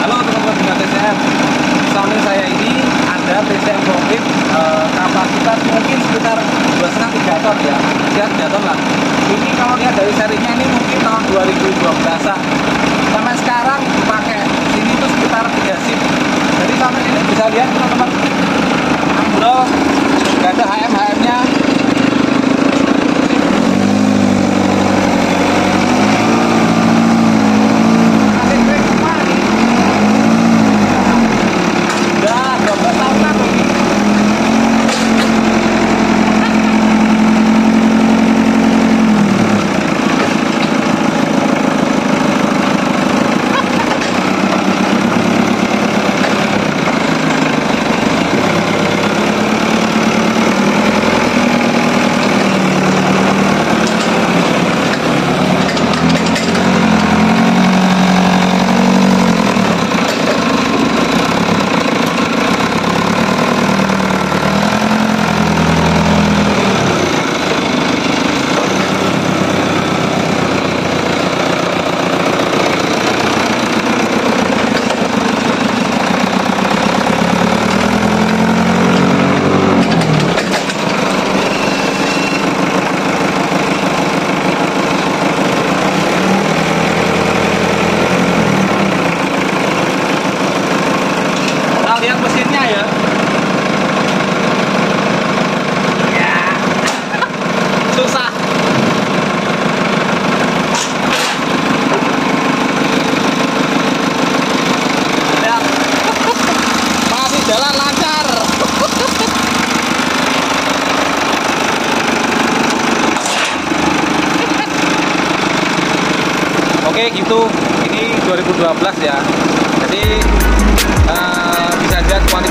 Halo teman-teman dengan TCM. Di samping saya ini ada TCM Profit, kapasitas mungkin sekitar 2,5-3 ton ya, sekitar 3 ton lah. Ini kalau lihat dari serinya ini mungkin tahun 2012an. Sampai sekarang dipakai sini tuh sekitar 3 sim. Jadi sampai ini bisa lihat teman-teman, ambrol, nggak ada HM-nya. Lihat mesinnya ya. Ya. Susah. Ya. Masih jalan lancar. Oke, gitu. Ini 2012 ya. Jadi bisa lihat kualitas